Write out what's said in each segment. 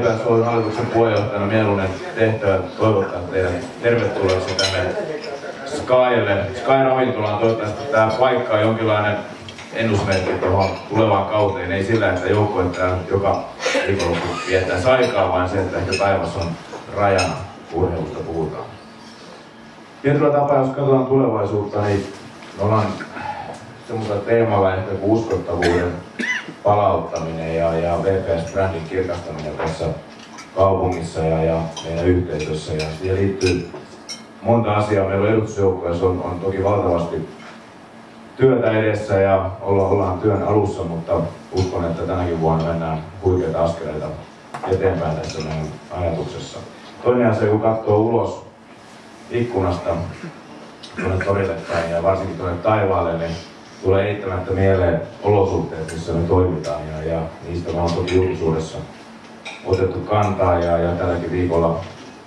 VPS Oyn hallituksen puheenjohtajana mieluinen tehtävä toivottaa teidät tervetulleeksi tänne Skylle. Sky-ravintolaan. Toivottavasti tämä paikka on jonkinlainen ennusmerkki tuohon tulevaan kauteen. Ei sillä, että joukkueet täällä joka viikonloppu viettäisi aikaa, vaan se, että ehkä taivas on rajana, urheilusta puhutaan. Tietyllä tapaa, jos katsotaan tulevaisuutta, niin me ollaan semmoisella teemalla ehkä kuin uskottavuuden palauttaminen ja VPS-brändin kirkastaminen tässä kaupungissa ja meidän yhteisössä. Ja siihen liittyy monta asiaa. Meillä on edustusjoukkoja, on toki valtavasti työtä edessä ja ollaan työn alussa, mutta uskon, että tänäkin vuonna mennään huikeita askeleita eteenpäin tässä meidän ajatuksessa. Toinen asia, kun katsoo ulos ikkunasta tuonne torille päin ja varsinkin tuonne taivaalle, niin tulee eittämättä mieleen olosuhteet, missä me toimitaan ja niistä me on toki julkisuudessa otettu kantaa ja tälläkin viikolla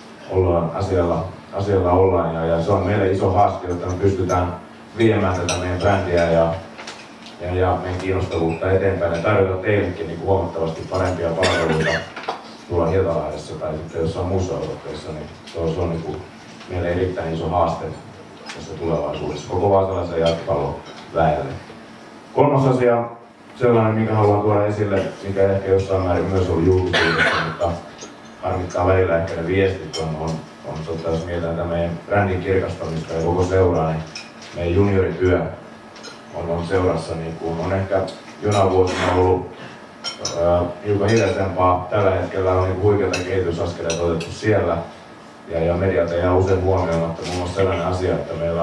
asialla ollaan ja se on meille iso haaste, jotta me pystytään viemään tätä meidän brändiä ja meidän kiinnostavuutta eteenpäin ja tarjota teillekin niin huomattavasti parempia palveluita tuolla Hietalahdessa tai sitten jossain muussa osoitteessa, niin se on niin meille erittäin iso haaste tässä tulevaisuudessa koko vaasalaisen jalkapalloväelle. Kolmas asia, sellainen, minkä haluan tuoda esille, mikä ehkä jossain määrin myös ollut julkisuudessa, mutta harmittaa välillä ehkä ne viestit on jos mietitään tätä meidän brändin kirkastamista ja koko seuraa, niin meidän juniorityö on seurassa, niin kuin on ehkä junavuosina ollut hiukan hiljaisempaa. Tällä hetkellä on niin huikeita kehitysaskeleita otettu siellä ja medialta jää usein huomioimatta muun muassa sellainen asia, että meillä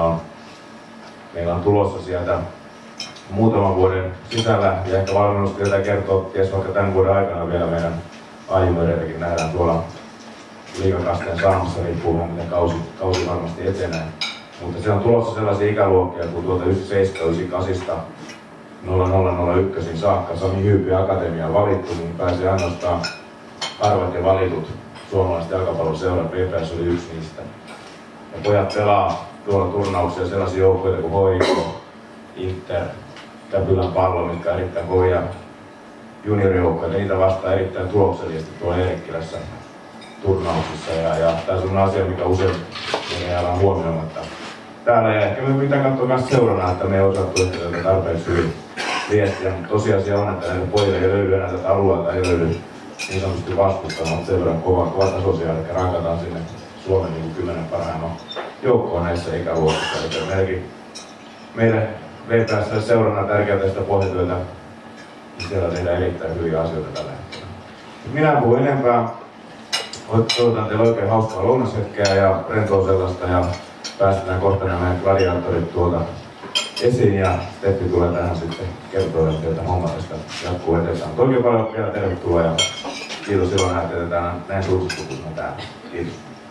on tulossa sieltä muutaman vuoden sisällä ja ehkä valmennustyötä kertoo ties vaikka tämän vuoden aikana vielä meidän A-junioreitäkin nähdään tuolla liigakasteen saamassa, riippuu miten kausi varmasti etenee. Mutta se on tulossa sellaisia ikäluokkia, kun tuolta 97-98 0001 saakka Sami Hyypi Akatemiaan valittu, niin pääsee ainoastaan harvat ja valitut suomalaiset jalkapalloseurat. VPS oli yksi niistä. Ja pojat pelaa tuolla turnauksia sellaisia joukkoja kuin HIK, Inter, Käpylän Pallo, mitkä on erittäin kovia juniorijoukkoja. Niitä vastaa erittäin tuloksellisesti tuolla Eerikkilässä turnauksissa. Ja tämä on asia, mikä usein jäädään huomioimatta täällä. Ja ehkä me pitää katsoa myös seurana, että me ei osattu ehkä tätä tarpeeksi hyvin viestiä. Mutta tosiasia on, että näitä pojille ei löydy enää tätä alueelta, ei löydy niin sanotusti vastustamaan sen verran kova tasoisia, eli rankataan sinne Suomen niin 10 parhaimman joukkoon näissä ikäluokissa. Eli meille VPS seurana tärkeää tästä pohjatyötä, niin siellä tehdään erittäin hyviä asioita tällä hetkellä. Minä en puhu enempää. Toivotan teille oikein hauskaa lounashetkeä ja rentoa sellaista ja päästetään kohta nämä gladiaattorit tuolta esiin ja Steffi tulee tähän sitten kertoa, että homma tästä jatkuu eteenpäin. Oikein paljon vielä tervetuloa ja kiitos silloin näytetään näin suutustukusena täällä. Kiitos.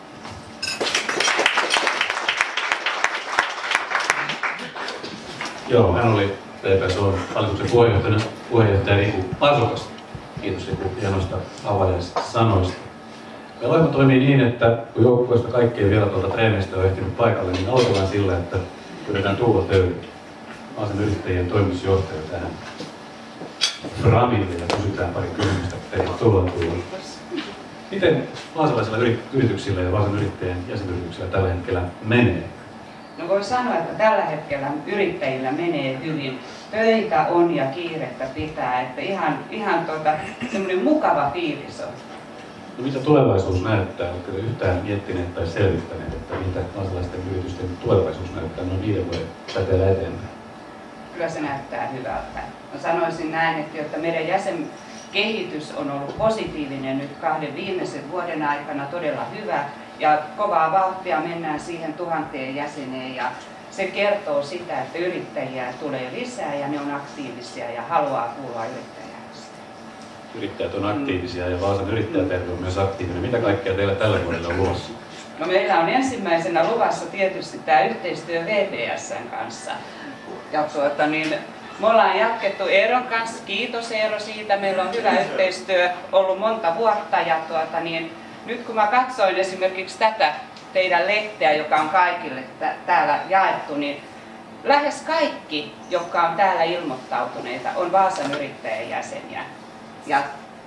Joo, hän oli VPS Oyn hallituksen puheenjohtaja Riku Asukas. Kiitos Riku hienoista avajaissanoista. Meillä ohjelma toimii niin, että kun joukkueesta kaikki ei vielä tuolta treenistä ole ehtinyt paikalle, niin aloitetaan sillä, että pyydetään Tuula Töyli, Vaasan Yrittäjien toimitusjohtaja tähän Framille ja kysytään pari kysymystä. Tervetuloa Tuula. Miten vaasalaisilla yrityksillä ja Vaasan Yrittäjien jäsenyrityksillä tällä hetkellä menee? No voi sanoa, että tällä hetkellä yrittäjillä menee hyvin. Töitä on ja kiirettä pitää, että ihan semmoinen mukava fiilis on. No, mitä tulevaisuus näyttää? Oletko te yhtään miettineet tai selvittäneet, että mitä vaasalaisten yritysten tulevaisuus näyttää noin 5 vuoden säteellä eteenpäin? Kyllä se näyttää hyvältä. Mä sanoisin näin, että meidän jäsenkehitys on ollut positiivinen nyt 2 viimeisen vuoden aikana, todella hyvä. Ja kovaa vauhtia mennään siihen 1000 jäseneen ja se kertoo sitä, että yrittäjiä tulee lisää ja ne on aktiivisia ja haluaa kuulua yrittäjäjärjestöön. Yrittäjät on aktiivisia ja Vaasan yrittäjäterve on myös aktiivinen. Mitä kaikkea teillä tällä vuodella on luvassa? No meillä on ensimmäisenä luvassa tietysti tämä yhteistyö VPS:n kanssa. Ja me ollaan jatkettu Eeron kanssa. Kiitos Eero siitä. Meillä on hyvä yhteistyö ollut monta vuotta ja nyt kun mä katsoin esimerkiksi tätä teidän lehteä, joka on kaikille täällä jaettu, niin lähes kaikki, jotka on täällä ilmoittautuneita, on Vaasan Yrittäjien jäseniä. Ja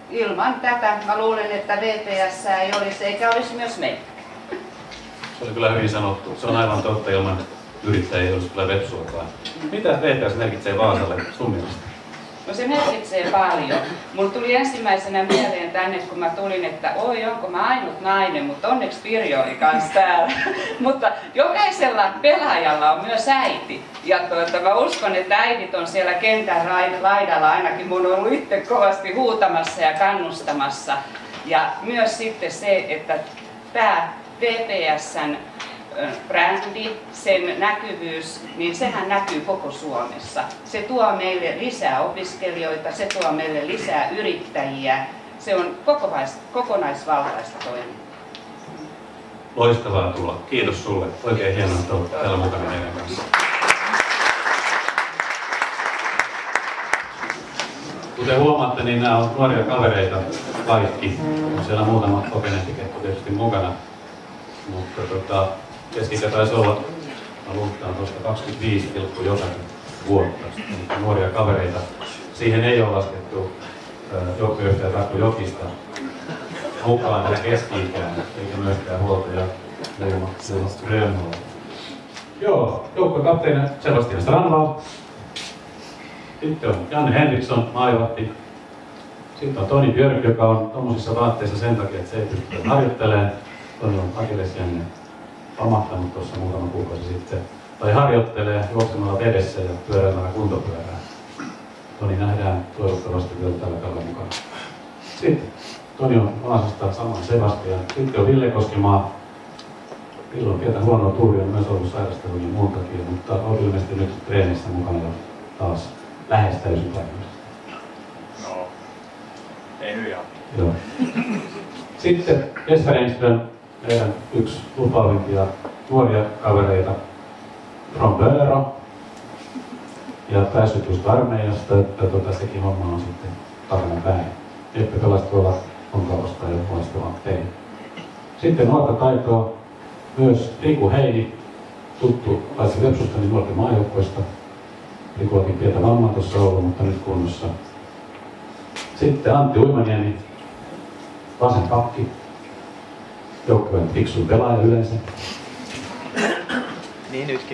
ilman tätä mä luulen, että VPS ei olisi eikä olisi myös meitä. Se oli kyllä hyvin sanottu. Se on aivan totta, ilman yrittäjä ei olisi kyllä Vepsuakaan. Mitä VPS merkitsee Vaasalle sun mielestä? No se merkitsee paljon. Mulla tuli ensimmäisenä mieleen tänne, kun mä tulin, että oi, onko mä ainut nainen, mutta onneksi Pirjo oli kanssa täällä. Mutta jokaisella pelaajalla on myös äiti. Ja mä uskon, että äidit on siellä kentän laidalla, ainakin mun on ollut itse kovasti huutamassa ja kannustamassa. Ja myös sitten se, että tämä VPS:n brändi, sen näkyvyys, niin sehän näkyy koko Suomessa. Se tuo meille lisää opiskelijoita, se tuo meille lisää yrittäjiä. Se on kokonaisvaltaista toimintaa. Loistavaa tulla. Kiitos sulle. Oikein hienoa, että olet täällä mukana meidän kanssa. Kuten huomaatte, niin nämä on nuoria kavereita kaikki. Siellä on muutama kokeneempi kettu tietysti mukana. Mutta keski-ikä taisi olla, mä luultaan tuosta 25 jotakin vuotta. Nuoria kavereita. Siihen ei ole laskettu joukkuejohtaja Takko Jokista mukaan tähän keski-ikään, eikä myöskään huoltaja Leima Grönholm. Joo, joukkuekapteeni Sebastian Strandvall. Sitten on Janne Henriksson, maivatti. Sitten on Toni Björk, joka on tommosissa vaatteissa sen takia, että se ei pysty harjoittelemaan. Toni on akillesjänne pamahtanut tuossa muutama kuukausi sitten. Tai harjoittelee juoksemalla vedessä ja pyöräilemällä kuntopyörää. Toni nähdään toivottavasti vielä tällä kaudella mukana. Sitten Toni on Vaasasta samoin Sebastian. Sitten on Ville Koskimaa. Ville on pientä huonoa tuuria, on myös ollut sairasteluja ja muun takia, mutta on ilmeisesti nyt treenissä mukana jo taas lähes täysipainoisesti. No, ei nyt ihan. Joo. Sitten Jesper Engström, meidän yksi lupaavimpia nuoria kavereita from Böro. Ja päässyt just armeijasta, että sekin homma on sitten tarina päin. Jeppe pelasi tuolla Onkaavasta ja loistavan tein. Sitten nuorta taitoa myös Riku Heini, tuttu paitsi Vepsusta niin nuorten maajoukkueesta. Rikuakin pientä vammaa tuossa ollut, mutta nyt kunnossa. Sitten Antti Uimaniemi, vasen pakki, joukkueen fiksuin pelaaja yleensä. Niin nytkin.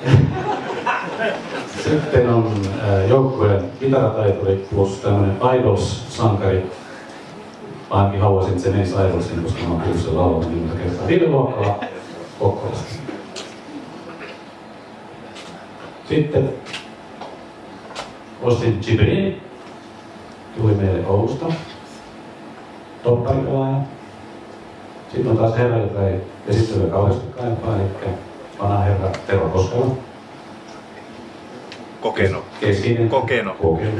Sitten on joukkueen kitarataituri plus tämmönen Idols-sankari. Ainakin haluaisin, että se menisi Idolsiin, koska mä oon kuullut sen laulun niin monta kertaa. Ville Luokkala, Kokkolasta. Sitten Austin Gibrin tuli meille Oulusta. Topparipelaaja. Sitten on taas herra, joka ei esittelyä kauheasti kaipaa, eli vanha herra Tero Koskela. Kokenut. Keskinen. Kokenut.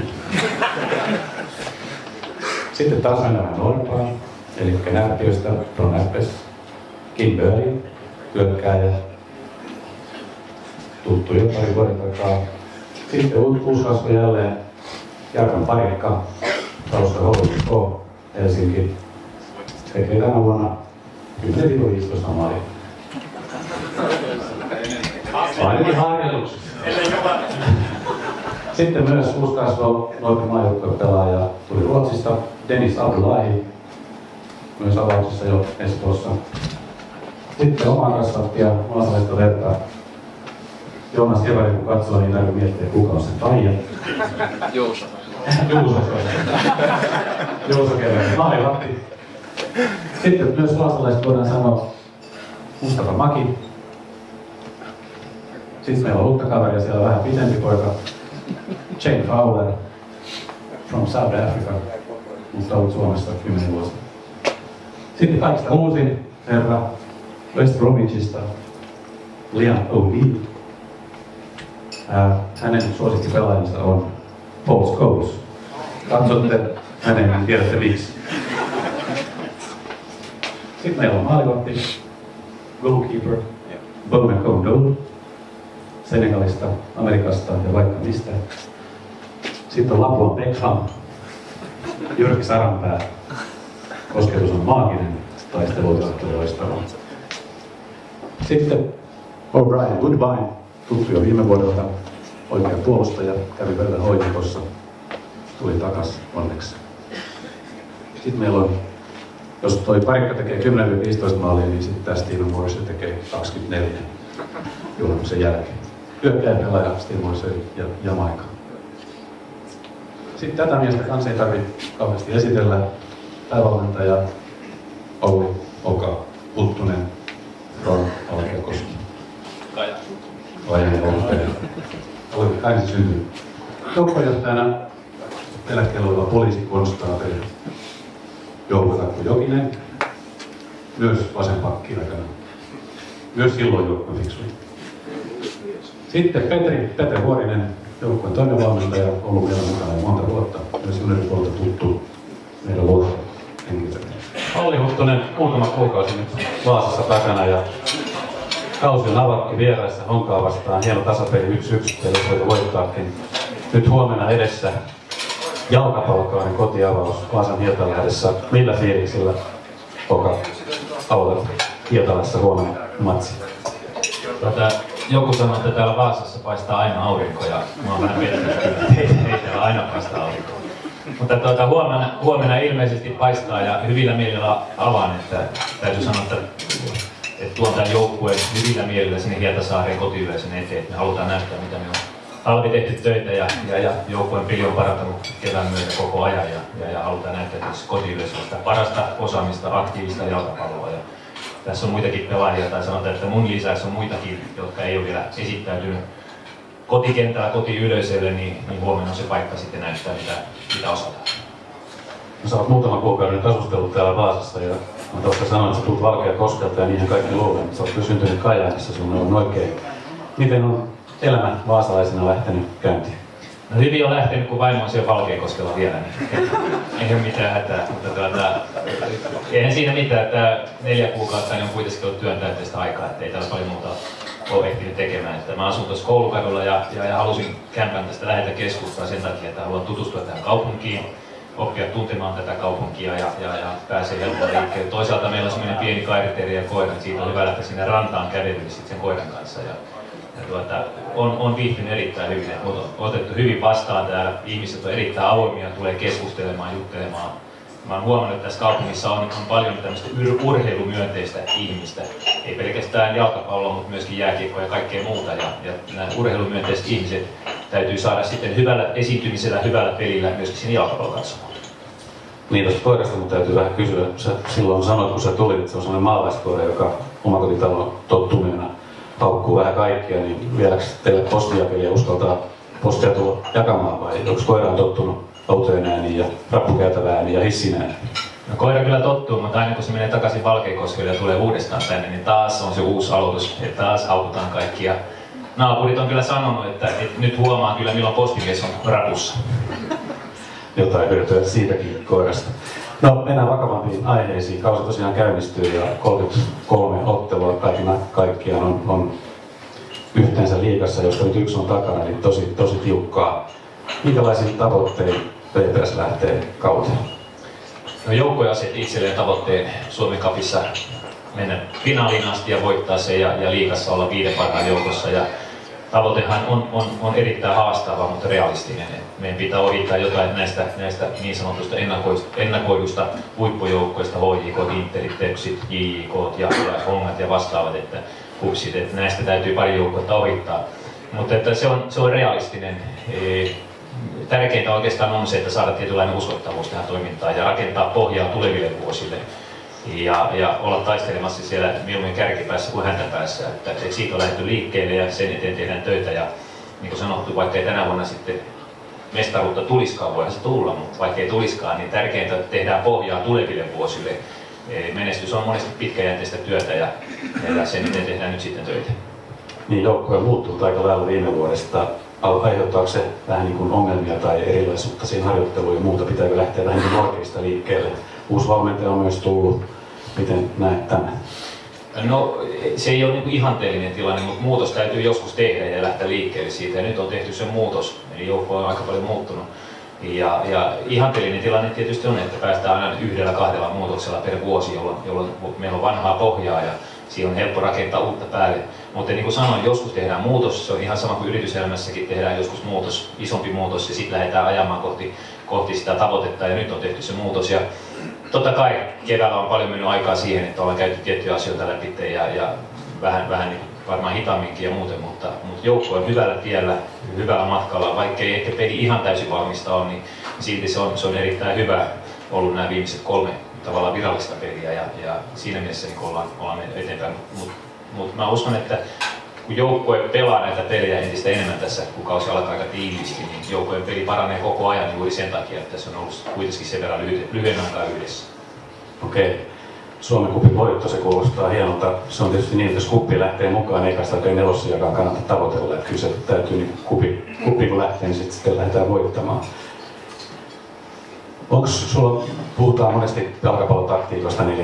Sitten taas mennään nuorempaan, eli Närpiöstä, Pro Närpes, Kim Böring, hyökkääjä, tuttu jo pari vuoden takaa. Sitten uusi kasvo jälleen, Jarkan Parikka, tausta HK, Helsinki, tekee tänä vuonna 10-15 maalia. Ainakin harjoitukset. Sitten myös uusi kasvo nuorten maajoukkojen pelaaja tuli Ruotsista, Dennis Abdullahi, myös avauksessa jo Espoossa. Sitten oma kasvattia, maalaista vertaa. Joonas Jevari, kun katsoo, niin täytyy miettiä, kuka on se Taija. Juuso. Juuso kerran maivatti. Sitten myös vaasalaiset voidaan sanoa Mustafa Maki. Sitten meillä on uutta kaveria, siellä on vähän pitempi poika. Jane Fowler from South Africa, mutta ollut Suomessa 10 vuotta. Sitten kaikista uusin herra West Bromwichista, Liam O'Neill. Hänen suosikkipelaajansa on Paul Scholes. Katsotte hänen, niin tiedätte miksi. Sitten meillä on maalivahti, goalkeeper, Bowman Condole, Senegalista, Amerikasta ja vaikka mistä. Sitten on Lapuan Beckham, Jyrki Saranpää. Kosketus on maaginen, taisteluosasto loistava. Sitten O'Brien Woodbine, tuttu jo viime vuodelta, oikea puolustaja, kävi välillä hoitokossa, tuli takas onneksi. Sitten meillä on, jos toi parikka tekee 10-15 maalia, niin sitten tämä Steven Morrissey tekee 24 juhannuksen jälkeen. Hyökkääjäpelaaja Steven Morrissey ja Jamaika. Sitten tätä miestä kanssa ei tarvitse kauheasti esitellä. Päävalmentaja Olli Oka Huttunen, Ron Alkeakoski. Kajaani Olli Kainsi syntynyt. Joukkuejohtajana eläkkeellä oleva poliisikonstaapeli Joukko Jokinen, myös vasen pakki aikana. Myös silloin joukkueen fiksui. Sitten Pete Vuorinen, joukkueen toimivalmentaja, ollut vielä mukana monta vuotta, myös junioripuolta tuttu meidän luotto henkilöitä. Olli Huttunen muutama kuukausi nyt Vaasassa takana ja kausi on avattu vieraissa Honkaa vastaan. Hieno tasapeli 1-1, jos voit voittaakin. Nyt huomenna edessä jalkapallokauden kotiavaus Vaasan Hietalähdessä. Millä fiiliksillä Oka aloitat Hietalassa huomenna matsi? Joku sanoo, että täällä Vaasassa paistaa aina aurinko ja mä oon vähän miettinyt, että ei täällä aina paistaa aurinko. Mutta huomenna ilmeisesti paistaa ja hyvillä mielillä avaan, että täytyy sanoa, että tuon tämän joukkueen hyvillä mielillä sinne Hietasaareen kotiyleisön eteen. Me halutaan näyttää, mitä me on talvi tehty töitä ja joukkueen peli on parantanut kevään myötä koko ajan ja halutaan näyttää kotiyleisöllä sitä parasta osaamista, aktiivista jalkapalloa. Ja tässä on muitakin pelaajia, tai sanotaan, että mun lisäksi on muitakin, jotka ei ole vielä esittäytynyt kotikentällä, kotiyleisölle, niin huomenna on se paikka sitten näyttää, mitä osataan. No, sä oot muutaman kuukauden nyt asustellut täällä Vaasassa ja mä tuosta sanoin, että sä tulet Valkeakoskelta ja niinhän kaikki luulee, mutta sä oot myös syntynyt Kajaanissa, sun on oikein. Miten on elämä vaasalaisena lähtenyt käyntiin? No hyvin on lähtenyt, kun vaimo on siellä Valkeakoskella vielä, niin eihän mitään hätää, mutta eihän siinä mitään, että 4 kuukautta niin on kuitenkin ollut työntäyteistä aikaa, ettei täällä paljon muuta ole ehtinyt tekemään. Että mä asun tuossa Koulukadulla ja halusin kämpän tästä läheltä keskustaa sen takia, että haluan tutustua tähän kaupunkiin, oppia tuntemaan tätä kaupunkia ja pääsee helpolla liikkeelle. Toisaalta meillä on semmoinen pieni kairiteeri ja koira, että siitä on hyvä lähteä sinne rantaan kävelylle sen koiran kanssa. On viihtynyt erittäin hyvin, että on otettu hyvin vastaan täällä. Ihmiset on erittäin avoimia, tulee keskustelemaan, juttelemaan. Mä oon huomannut, että tässä kaupungissa on paljon tämmöistä urheilumyönteistä ihmistä. Ei pelkästään jalkapalloa, mutta myöskin jääkiekkoa ja kaikkea muuta. Ja nämä urheilumyönteiset ihmiset täytyy saada sitten hyvällä esiintymisellä, hyvällä pelillä myöskin sinne jalkapallokatsomaan. Niin, tuosta koirasta mun täytyy vähän kysyä. Sä silloin sanoit, kun sä tulit, että se on sellainen maalaiskoira, joka omakotitalon tottuneena haukkuu vähän kaikkia, niin vieläkö teille postijakelija uskaltaa postia tulla jakamaan vai onko koira on tottunut autojen ääniin ja rappukäytävän ääniin ja hissin ääniin? No, koira kyllä tottuu, mutta aina kun se menee takaisin Valkeakoskelle ja tulee uudestaan tänne, niin taas on se uusi aloitus, että taas haukutaan kaikkia. Naapurit on kyllä sanonut, että nyt huomaa kyllä milloin postimies on rapussa. Jotain hyötyä siitäkin koirasta. No, mennään vakavampiin aiheisiin. Kausi tosiaan käynnistyy ja 33 ottelua kaikkiaan on yhteensä liigassa, josta nyt 1 on takana, eli tosi tiukkaa. Minkälaisiin tavoitteisiin PPS lähtee kauteen? No, joukkoja asetti itselleen tavoitteen Suomen Cupissa mennä finaaliin asti ja voittaa se ja liigassa olla 5 parhaan joukossa. Ja tavoitehan on erittäin haastava, mutta realistinen. Meidän pitää ohittaa jotain näistä niin sanotusta ennakoidusta huippujoukkoista, HJK, Interit, Tepsit, JJK ja Hongat ja vastaavat, että hupsit, että näistä täytyy pari joukkoa ohittaa. Mutta että se on realistinen. Tärkeintä oikeastaan on se, että saada tietynlainen uskottavuus tähän toimintaan ja rakentaa pohjaa tuleville vuosille. Ja olla taistelemassa siellä mieluummin kärkipäässä kuin häntäpäässä. Että siitä on lähdetty liikkeelle ja sen eteen tehdään töitä. Ja niin kuin sanottu, vaikka ei tänä vuonna sitten mestaruutta tuliskaan, voihan se tulla, mutta vaikka ei tuliskaan, niin tärkeintä, että tehdään pohjaa tuleville vuosille. Menestys on monesti pitkäjänteistä työtä ja sen eteen tehdään nyt sitten töitä. Niin, joukkue on muuttunut aika lailla viime vuodesta. Aiheuttaako se vähän niin kuin ongelmia tai erilaisuutta siinä harjoitteluun ja muuta? Pitääkö lähteä vähän niin kuin orkeista liikkeelle? Uusi valmentaja on myös tullut. Miten näet tämän? No, se ei ole niin kuin ihanteellinen tilanne, mutta muutos täytyy joskus tehdä ja lähteä liikkeelle siitä. Ja nyt on tehty se muutos, eli joukko on aika paljon muuttunut. Ja ihanteellinen tilanne tietysti on, että päästään aina 1-2 muutoksella per vuosi, jolloin meillä on vanhaa pohjaa ja siihen on helppo rakentaa uutta päälle. Mutta niin kuin sanoin, joskus tehdään muutos, se on ihan sama kuin yrityselämässäkin tehdään joskus muutos, isompi muutos ja sitten lähdetään ajamaan kohti sitä tavoitetta ja nyt on tehty se muutos. Ja totta kai keväällä on paljon mennyt aikaa siihen, että ollaan käyty tiettyjä asioita läpi ja vähän niin varmaan hitaamminkin ja muuten, mutta joukko on hyvällä tiellä, hyvällä matkalla, vaikkei ehkä peli ihan täysin valmista ole, niin silti se on erittäin hyvä ollut nämä viimeiset 3 tavallaan virallista peliä ja siinä mielessä niin ollaan mennyt eteenpäin. Mutta mä uskon, että kun joukkue pelaa näitä pelejä entistä enemmän tässä, kun kausi alkaa aika tiiviisti, niin joukkueen peli paranee koko ajan juuri sen takia, että se on ollut kuitenkin sen verran lyhyen aikaa yhdessä. Okei. Suomen kupin voitto, se kuulostaa hienolta. Se on tietysti niin, että jos kuppi lähtee mukaan, eikä sitä oikein nelossiakaan kannata tavoitella. Että kyllä se täytyy niin kuppi kun lähtee, niin sitten lähdetään voittamaan. Onko sulla, puhutaan monesti jalkapallotaktiikosta 4-4-2,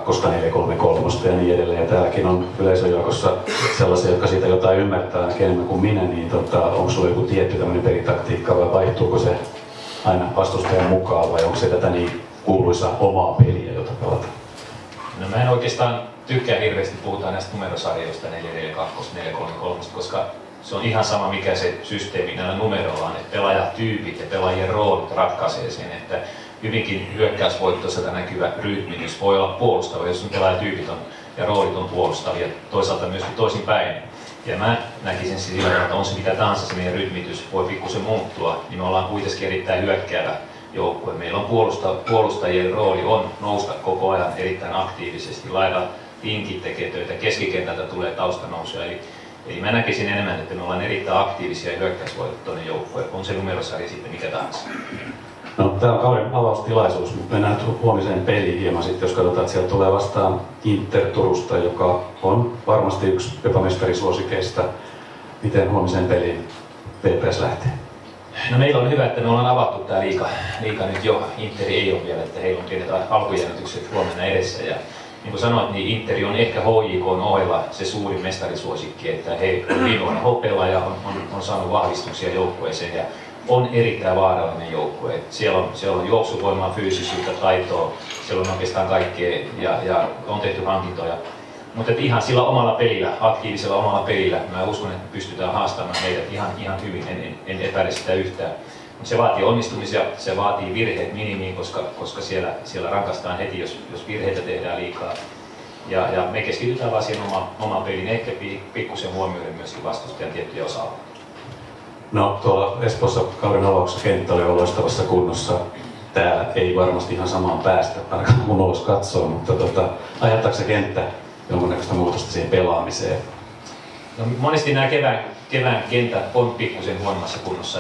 4-3-3 ja niin edelleen. Ja täälläkin on yleisöjoukossa sellaisia, jotka siitä jotain ymmärtää ainakin enemmän kuin minä. Niin onko sulla joku tietty tämmöinen pelitaktiikka vai vaihtuuko se aina vastustajan mukaan vai onko se tätä niin kuuluisa omaa peliä, jota pelataan? No mä en oikeastaan tykkää hirveästi puhutaan näistä numerosarjoista 4-4-2, 4-3-3, koska se on ihan sama mikä se systeemi näillä numeroilla on, että pelaajatyypit ja pelaajien roolit ratkaisee sen, että hyvinkin hyökkäysvoittoiselta näkyvä rytmitys voi olla puolustava, jos sun pelaajatyypit on ja roolit on puolustavia, toisaalta myöskin toisinpäin. Ja mä näkisin sillä tavalla, että on se mitä tahansa se meidän rytmitys voi pikkusen muuttua, niin me ollaan kuitenkin erittäin hyökkäävä joukkue. Meillä on puolustajien rooli on nousta koko ajan erittäin aktiivisesti, laidalla pinkit tekee töitä, keskikentältä tulee taustanousuja. Eli mä näkisin enemmän, että me ollaan erittäin aktiivisia ja hyökkäysvoittoinen joukkue, on se numerosarja sitten mikä tahansa. No, tää on kauden avaustilaisuus, mutta mennään huomiseen peliin hieman sitten, jos katsotaan, että sieltä tulee vastaan Inter Turusta, joka on varmasti yksi jopa mestarisuosikeista. Miten huomiseen peliin VPS lähtee? No meillä on hyvä, että me ollaan avattu tää liiga nyt jo. Interi ei ole vielä, että heillä on pienet alkujännitykset huomenna edessä. Ja niin kuin sanoit, niin Interi on ehkä HJK:n ohella se suurin mestarisuosikki, että he on viime vuonna hopealla ja on saanut vahvistuksia joukkueeseen ja on erittäin vaarallinen joukkue. Siellä on juoksuvoimaa, fyysisyyttä, taitoa, siellä on oikeastaan kaikkea ja on tehty hankintoja. Mutta ihan sillä omalla pelillä, aktiivisella omalla pelillä, mä uskon, että pystytään haastamaan heidät ihan hyvin, en epäile sitä yhtään. Mutta se vaatii onnistumisia, se vaatii virheet minimiin, koska siellä rankastaan heti, jos virheitä tehdään liikaa. Ja me keskitytään vaan siihen omaan peliin, ehkä pikkusen huomioiden myöskin vastustajan tiettyjä osa-alueita. No tuolla Espoossa kauden avauksessa kenttä oli loistavassa kunnossa. Täällä ei varmasti ihan samaan päästä, ainakaan mun ulos katsoo, mutta ajattaako se kenttä jonkunnäköistä muutosta siihen pelaamiseen? No, monesti nämä kevään kentät on pikkusen huonommassa kunnossa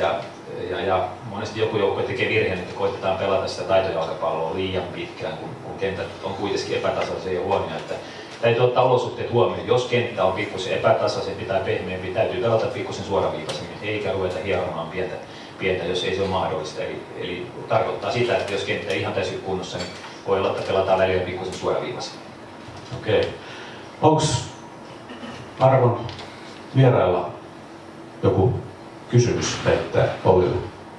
ja monesti joku joukkue tekee virheen, että koitetaan pelata sitä taitojalkapalloa liian pitkään, kun kentät on kuitenkin epätasaisia ja huonoja. Että täytyy ottaa olosuhteet huomioon. Jos kenttä on pikkusen epätasaisempi tai pehmeämpi, täytyy pelata pikkusen suoraviivaisemmin, eikä ruveta hieromaan pientä, jos ei se ole mahdollista. Eli tarkoittaa sitä, että jos kenttä ei ihan täysin kunnossa, niin voi olla, että pelataan välillä pikkusen suoraviivaisemmin. Okei. Onko arvon vierailla joku kysymys heittää Ollille?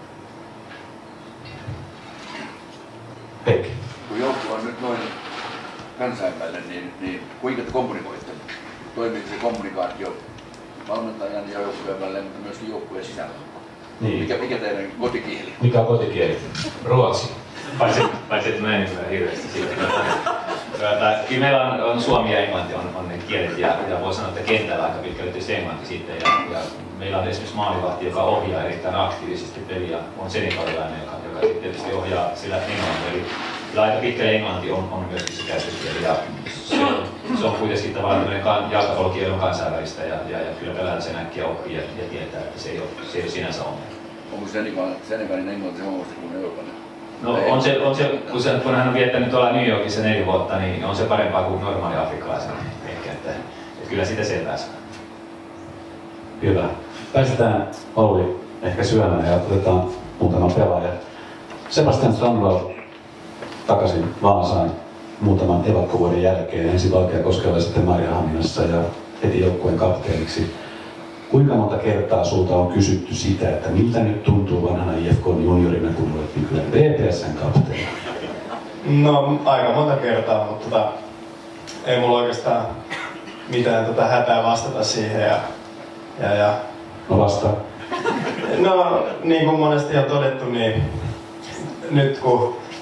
Heikki. Kun joukkue on nyt noin kansainvälinen, niin kuinka te kommunikoitte? Toimiiko se kommunikaatio valmentajan ja joukkueen välillä, mutta myöskin joukkueen sisällä? Niin. Mikä teidän kotikieli? Mikä on kotikieli? Ruotsi. Paitsi että mä en ymmärrä hirveästi siitä. Kyllä meillä on suomi ja englanti on ne kielet ja voi sanoa, että kentällä aika pitkälle tietysti englanti sitten. Ja meillä on esimerkiksi maalivahti, joka ohjaa erittäin aktiivisesti peliä, on senegalilainen, joka tietysti ohjaa sillä englantia. Eli kyllä aika pitkälle englanti on myöskin se käytöskieli ja se on kuitenkin tavallaan jalkapallokieli on kansainvälistä ja kyllä pelaa sen äkkiä oppii ja tietää, että se ei ole sinänsä ongelma. Onko senegalin englanti samanlaista kuin eurooppalainen? No on se, kun hän on viettänyt tuolla New Yorkissa 4 vuotta, niin on se parempaa kuin normaali afrikkalaisen ehkä, että kyllä sitä selvää saa. Hyvä. Päästetään Olli ehkä syömään ja otetaan muutaman pelaajan. Sebastian Strandvall takaisin Vaasaan muutaman evakkovuoden jälkeen, ensin Valkeakoskella ja sitten Marjahaminassa ja heti joukkueen kapteeniksi. Kuinka monta kertaa sulta on kysytty sitä, että miltä nyt tuntuu vanhana IFK:n juniorina, kun olet nykyään VPS:n kapteeni? No aika monta kertaa, mutta ei mulla oikeastaan mitään hätää vastata siihen. Ja. No vastaa. No niin kuin monesti on todettu, niin nyt kun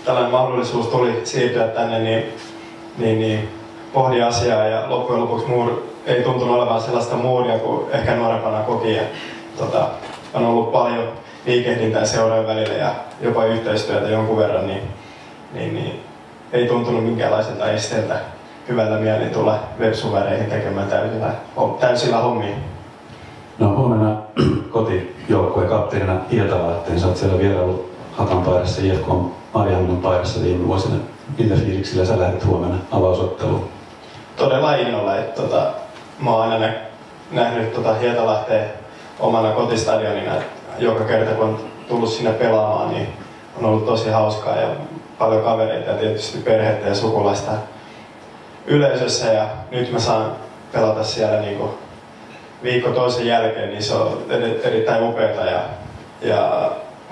tällainen mahdollisuus tuli siirtyä tänne, niin pohdin asiaa ja loppujen lopuksi ei tuntunut olevan sellaista muuria kuin ehkä nuorempana koki. Ja, on ollut paljon liikehdintää seurojen välillä ja jopa yhteistyötä jonkun verran, niin ei tuntunut minkäänlaiselta esteeltä hyvällä mielin tulla websuvereihin tekemään täysillä hommia. No huomenna kotijoukkueen kapteenina Hietalahteen. Sä oot siellä vierailu Hakanpaidassa ja IFK Marjahamnan paidassa viime vuosina. Millä fiiliksillä sä lähdet huomenna avausotteluun? Todella innolla. Mä oon aina nähnyt Hietalahteen omana kotistadionina. Joka kerta kun on tullut sinne pelaamaan, niin on ollut tosi hauskaa ja paljon kavereita ja tietysti perhettä ja sukulaista yleisössä. Ja nyt mä saan pelata siellä niinku viikko toisen jälkeen, niin se on erittäin upeata. Ja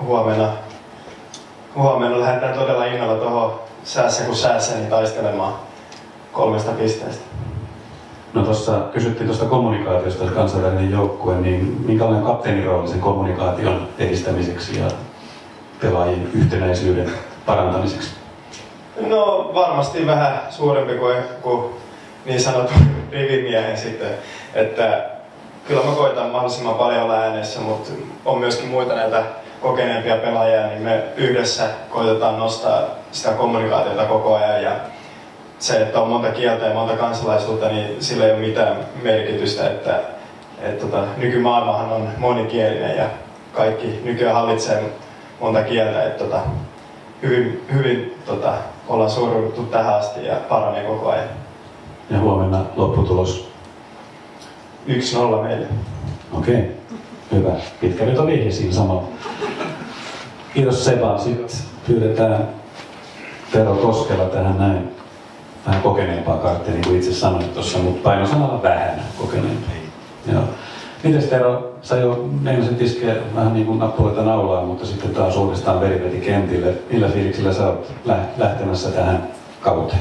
huomenna lähdetään todella innolla tuohon säässä kuin säässä niin taistelemaan 3 pisteestä. No tuossa kysyttiin tuosta kommunikaatiosta, kansainvälinen joukkue, niin minkälainen kapteenin rooli sen kommunikaation edistämiseksi ja pelaajien yhtenäisyyden parantamiseksi? No varmasti vähän suurempi kuin niin sanottu rivimiehen sitten, että kyllä mä koitan mahdollisimman paljon olla äänessä, mutta on myöskin muita näitä kokeneempia pelaajia, niin me yhdessä koitetaan nostaa sitä kommunikaatiota koko ajan. Ja se, että on monta kieltä ja monta kansalaisuutta, niin sillä ei ole mitään merkitystä, että nykymaailmahan on monikielinen ja kaikki nykyään hallitsee monta kieltä, että hyvin ollaan suoriuduttu tähän asti ja paranee koko ajan. Ja huomenna lopputulos? 1-0 meille. Okei, hyvä. Pitkä veto vihje siinä samalla. Kiitos Seba. Sitten pyydetään Tero Koskela tähän näin. Vähän kokeneempaa karttia, niin kuin itse sanoit tuossa, mutta painosanalla vähän kokeneempi. Joo. Mites Tero, sä jo meinasit iskeä vähän niin kuin nappuloita naulaan, mutta sitten taas uudestaan veri veti kentille. Millä fiiliksillä sä oot lähtemässä tähän kauteen?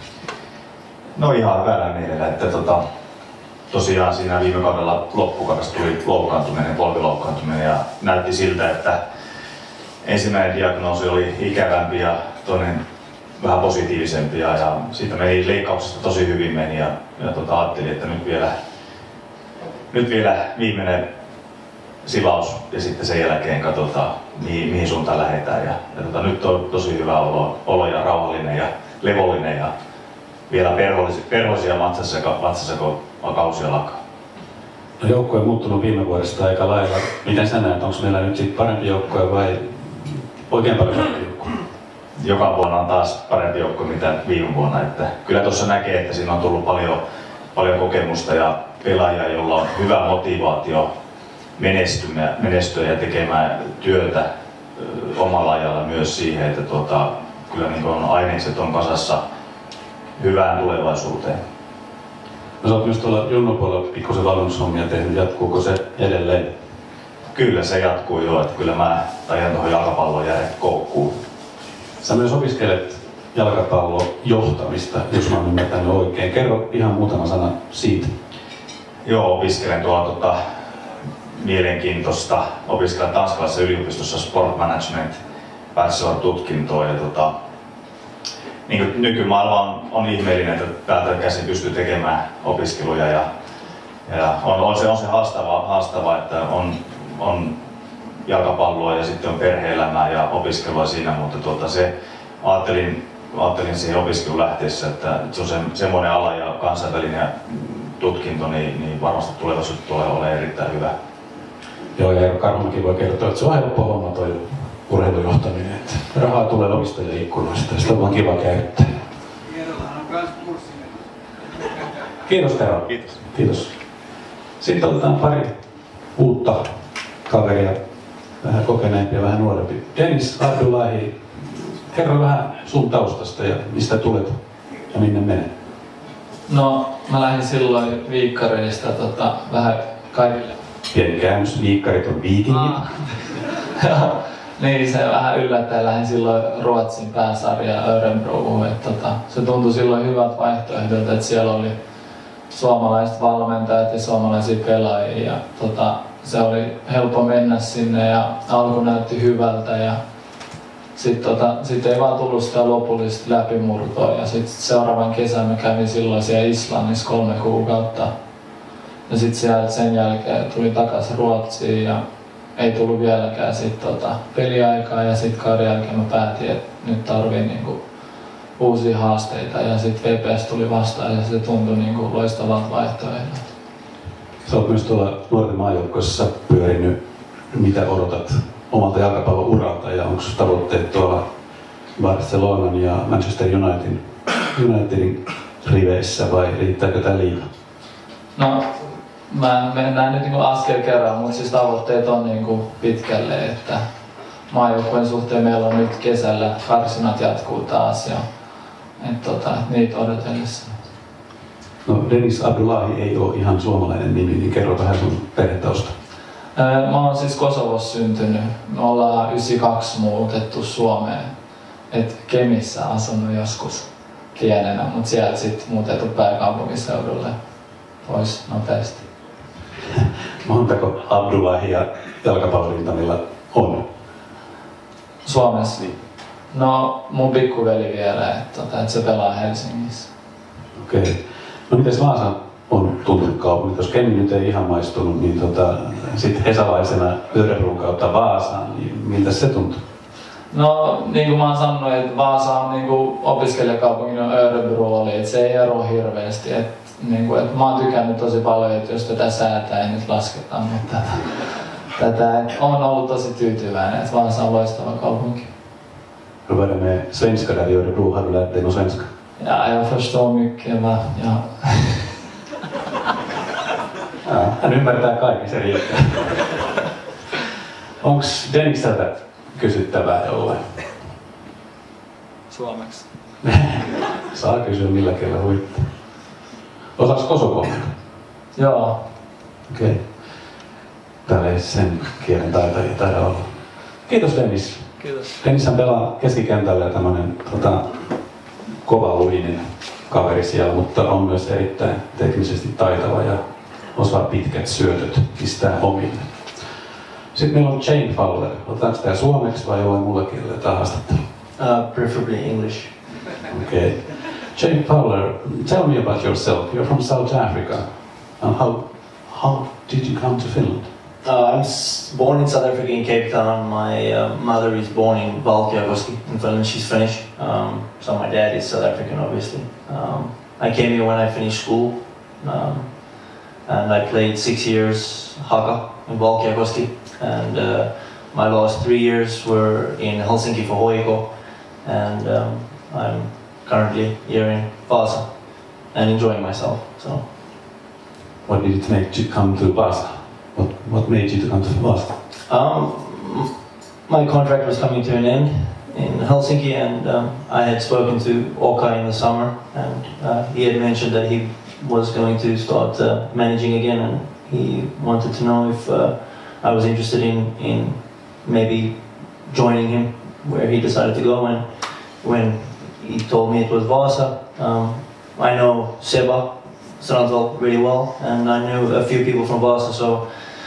No ihan hyvällä mielellä, että tosiaan siinä viime kaudella loppukaudesta tuli loukkaantuminen, polviloukkaantuminen ja näytti siltä, että ensimmäinen diagnoosi oli ikävämpi ja toinen vähän positiivisempi ja siitä meni leikkauksesta tosi hyvin meni ja ajattelin, että nyt vielä viimeinen silaus ja sitten sen jälkeen katsotaan mihin suuntaan lähdetään ja nyt on tosi hyvä olo ja rauhallinen ja levollinen ja vielä perhoisia matsassa kun kausi alkaa. No joukkue on muuttunut viime vuodesta aika lailla. Miten sä näet, onko meillä nyt sitten parempi joukkue vai oikein paljon parempi joukkue? Joka vuonna on taas parempi joukkue mitä viime vuonna. Että kyllä tuossa näkee, että siinä on tullut paljon kokemusta ja pelaajia, joilla on hyvä motivaatio menestyä ja tekemään työtä omalla ajalla myös siihen, että kyllä niin on ainekset on kasassa hyvään tulevaisuuteen. No sä oot myös tuolla junnupuolella pikkusen valmennushommia tehnyt, jatkuuko se edelleen? Kyllä se jatkuu jo, että kyllä mä tajan tuohon jalkapalloon jäädä koukkuun. Sä myös opiskelet jalkapallon johtamista, jos mä oon ymmärtänyt oikein. Kerro ihan muutama sana siitä. Joo, opiskelen tuolla mielenkiintoista. Opiskelen tanskalaisessa yliopistossa Sport Management bachelor-tutkintoa. Ja niin nykymaailma on ihmeellinen, että täältä käsin pystyy tekemään opiskeluja. Ja on se haastava, että on jalkapalloa ja sitten on perhe-elämää ja opiskelua siinä, mutta ajattelin siihen opiskeluun lähteessä, että se on semmoinen ala ja kansainvälinen tutkinto, niin varmasti tulevaisuudessa tulee olemaan erittäin hyvä. Joo, ja Karhumäki voi kertoa, että se on helppo homma toi urheilujohtaminen, että rahaa tulee ovista ja ikkunoista, ja sitä on vaan kiva käyttää. Kiitos Tero. Kiitos. Sitten otetaan pari uutta kaveria, vähän kokeneempi ja vähän nuorempi. Dennis Abdullahi, kerro vähän sun taustasta ja mistä tulet ja minne menet? No, mä lähdin silloin viikkareista vähän kaikille. Pieni käännös, viikkarit on viikingit. Niin, se vähän yllättäen lähdin silloin Ruotsin pääsarjaan Örebroon. Se tuntui silloin hyvät vaihtoehdot, että siellä oli suomalaiset valmentajat ja suomalaisia pelaajia. Ja se oli helppo mennä sinne ja alku näytti hyvältä. Ja Sit ei vaan tullut sitä lopullista läpimurtoa ja sitten seuraavan kesän mä kävin silloin siellä Islannissa 3 kuukautta. Ja sitten sen jälkeen tuli takaisin Ruotsiin ja ei tullut vieläkään peliaikaa ja sitten kauden jälkeen mä päätin, että nyt tarvii niinku uusia haasteita ja sitten VPS tuli vastaan ja se tuntui niinku loistavalta vaihtoehdolta. Sä oot myös tuolla nuorten maajoukkoissa pyörinyt. Mitä odotat omalta jalkapallouralta ja onko tavoitteet tuolla Barcelonan ja Manchester Unitedin riveissä vai riittääkö tää liiga? No, mä mennään nyt niinku askel kerran, mutta siis tavoitteet on niinku pitkälle, että maajoukkueen suhteen meillä on nyt kesällä karsinat jatkuu taas ja niitä odotellessa. No Deniz Abdullahi ei ole ihan suomalainen nimi, niin kerro vähän sun perhetausta. Mä oon siis Kosovossa syntynyt. Me ollaan 92 muutettu Suomeen. Et Kemissä asunut joskus pienenä, mutta sieltä sitten muutettu pääkaupunkiseudulle pois nopeasti. Montako Abdullahia jalkapallorintamilla on? Suomessa? No mun pikkuveli vielä, että se pelaa Helsingissä. Okei. No mites Vaasa on tuntunut kaupunki? Jos Kemi nyt ei ihan maistunut, niin sitten hesalaisena Örebron kautta Vaasaan, niin miltä se tuntuu? No niin kuin mä oon sanonut, että Vaasa on niinku opiskelijakaupungin Örebro oli, että se ei ero hirveästi. Niinku, et mä oon tykännyt tosi paljon, että jos tätä säätää ei nyt lasketa, mutta on ollut tosi tyytyväinen, että Vaasa on loistava kaupunki. Hur var det med svenska där i Örebro? Har du lärt dig något svenska? Ja, jag förstår mycket. Ja, hän ymmärtää kaiken, se riittää. Onks Dennikseltä kysyttävää jollain? Suomeksi. Saa kysyä millä kielellä huittaa. Osaaks kosovoa? Joo. Okei. Täällä ei sen kielen taitajia taida olla. Kiitos Dennis. Kiitos. Dennishän pelaa keskikentällä tämmönen kovaluinen kaveri siellä, mutta on myös erittäin teknisesti taitava ja osaa pitkät syötöt pistää omille. Sitten meillä on Shane Fowler. Otetaanko tää suomeksi vai jollain muulla kielellä tää haastattelu? Preferably English. Okay. Shane Fowler, tell me about yourself. You're from South Africa. And how did you come to Finland? I'm born in South Africa in Cape Town. My mother is born in Valkeakoski in Finland. She's Finnish. So my dad is South African, obviously. I came here when I finished school. And I played 6 years haka in Valkeakoski. And my last 3 years were in Helsinki for Hoiko. And I'm currently here in Vaasa and enjoying myself. So, what did it make you come to Vaasa? What made you to come to Vaasa? My contract was coming to an end in Helsinki, and I had spoken to Oka in the summer, and he had mentioned that he was going to start managing again, and he wanted to know if I was interested in maybe joining him where he decided to go. And when he told me it was Vaasa, I know Seba Strandsvall really well, and I knew a few people from Vaasa, so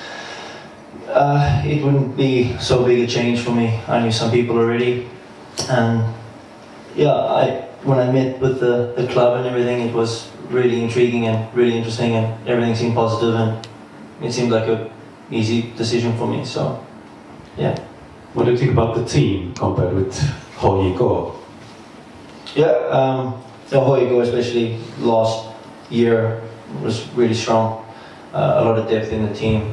it wouldn't be so big a change for me. I knew some people already, and yeah, when I met with the club and everything, it was really intriguing and really interesting, and everything seemed positive, and it seemed like a easy decision for me. So, yeah. What do you think about the team compared with HJK? Yeah, the HJK, especially last year, was really strong. A lot of depth in the team.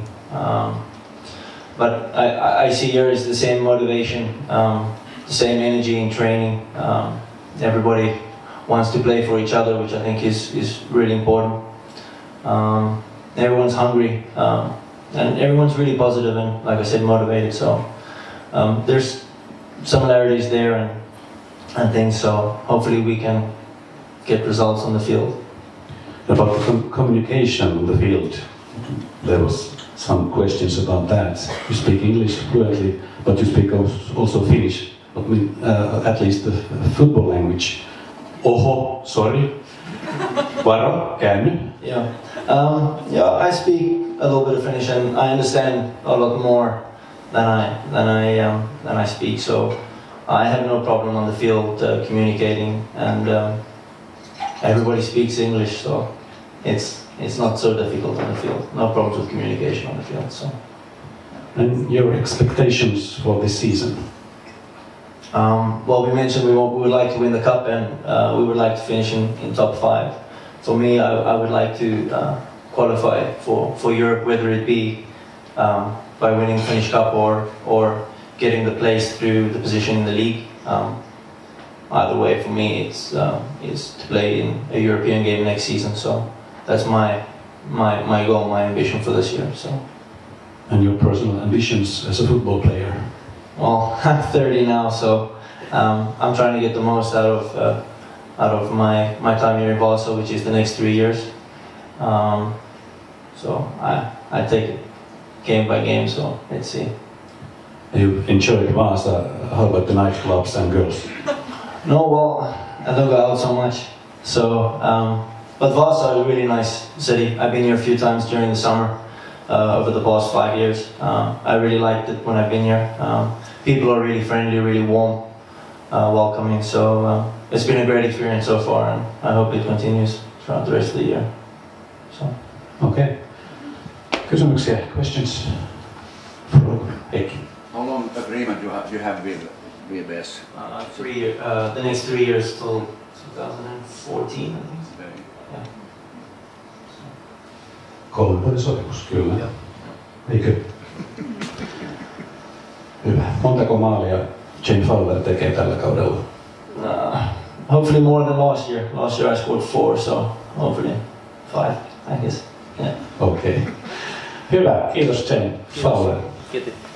But I see here is the same motivation, the same energy in training. Everybody wants to play for each other, which I think is really important. Everyone's hungry, and everyone's really positive and, like I said, motivated. So there's similarities there and things. So hopefully we can get results on the field. About the communication on the field, there was some questions about that. You speak English fluently, but you speak also Finnish, at least the football language. Oho, sorry. Varo, käänny. Yeah. Yeah, I speak a little bit of Finnish, and I understand a lot more than I speak. So I have no problem on the field communicating, and everybody speaks English, so it's not so difficult on the field. No problems with communication on the field. So. And your expectations for this season? Well, we mentioned we would like to win the cup, and we would like to finish in top 5. For me, I would like to qualify for Europe, whether it be by winning the Finnish Cup or getting the place through the position in the league. Either way, for me, is to play in a European game next season. So that's my goal, my ambition for this year. So. And your personal ambitions as a football player? Well, I'm 30 now, so I'm trying to get the most out of my time here in Vaasa, which is the next 3 years. So I take it game by game. So let's see. You enjoyed Vaasa. How about the nightclubs and girls? No, well, I don't go out so much. So, but Vaasa is a really nice city. I've been here a few times during the summer. Over the past 5 years. I really liked it when I've been here. People are really friendly, really warm, welcoming, so it's been a great experience so far, and I hope it continues throughout the rest of the year. So. Okay. Kysymyksiä, questions? Heikki. How long agreement you have with VBS? 3 years. The next 3 years till 2014, I think. Yeah. 3 vuoden sopimus, kyllä. Eikö? Hyvä. Montako maalia Jamie Fowler tekee tällä kaudella? Hopefully more than last year. Last year I scored 4, so hopefully 5, I guess. Yeah. Okei. Hyvä. Kiitos Jamie Fowler. Kiitos.